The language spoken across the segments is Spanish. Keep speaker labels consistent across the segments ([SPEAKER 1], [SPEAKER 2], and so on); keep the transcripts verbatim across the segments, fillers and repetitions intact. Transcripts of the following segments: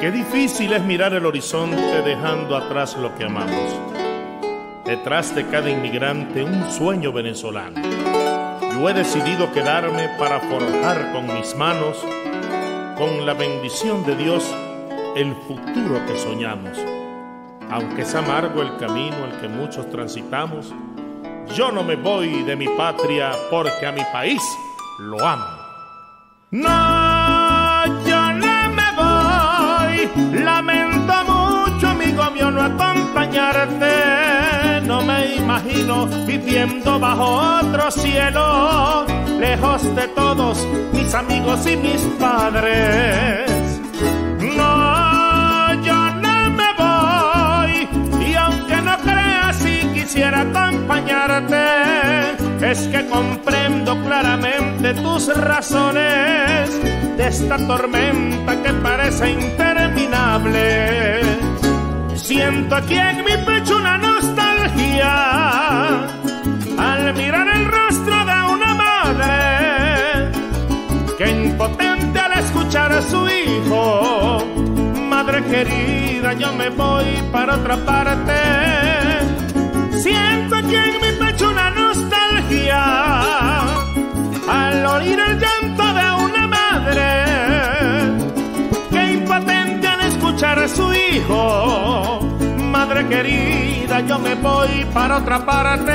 [SPEAKER 1] Qué difícil es mirar el horizonte dejando atrás lo que amamos. Detrás de cada inmigrante un sueño venezolano. Yo he decidido quedarme para forjar con mis manos, con la bendición de Dios, el futuro que soñamos. Aunque es amargo el camino el que muchos transitamos, yo no me voy de mi patria porque a mi país lo amo. No, yo no me voy, lamento mucho, amigo mío, no acompañarte. No me imagino viviendo bajo otro cielo, lejos de todos mis amigos y mis padres. No, yo no me voy, y aunque no creas, si quisiera acompañarte, es que comprendo claramente tus razones de esta tormenta que parece interminable. Siento aquí en mi pecho una nostalgia al mirar el rostro de una madre que, impotente al escuchar a su hijo, madre querida, yo me voy para otra parte. Siento aquí en mi pecho una nostalgia al oír el llanto de una madre que, impotente al escuchar a su hijo, madre querida, yo me voy para otra parte.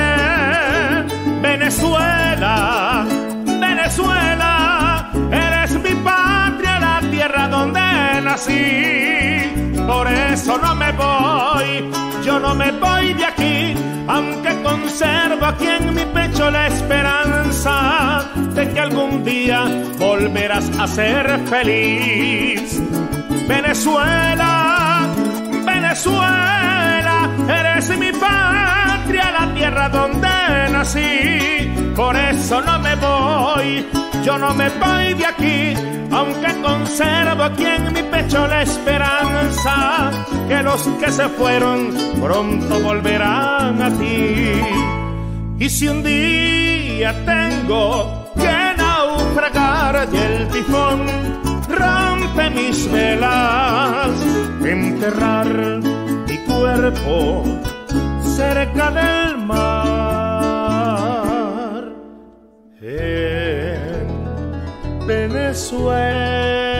[SPEAKER 1] Venezuela, Venezuela, eres mi patria, la tierra donde nací. Por eso no me voy, yo no me voy de aquí, aunque conservo aquí en mi pecho la esperanza de que algún día volverás a ser feliz. Venezuela, Venezuela, eres mi patria, la tierra donde nací. Por eso no me voy, yo no me voy de aquí, aunque conservo aquí en mi pecho la esperanza que los que se fueron pronto volverán a ti. Y si un día tengo que naufragar y el tifón rompe mis velas, enterrar mi cuerpo cerca del mar en Venezuela.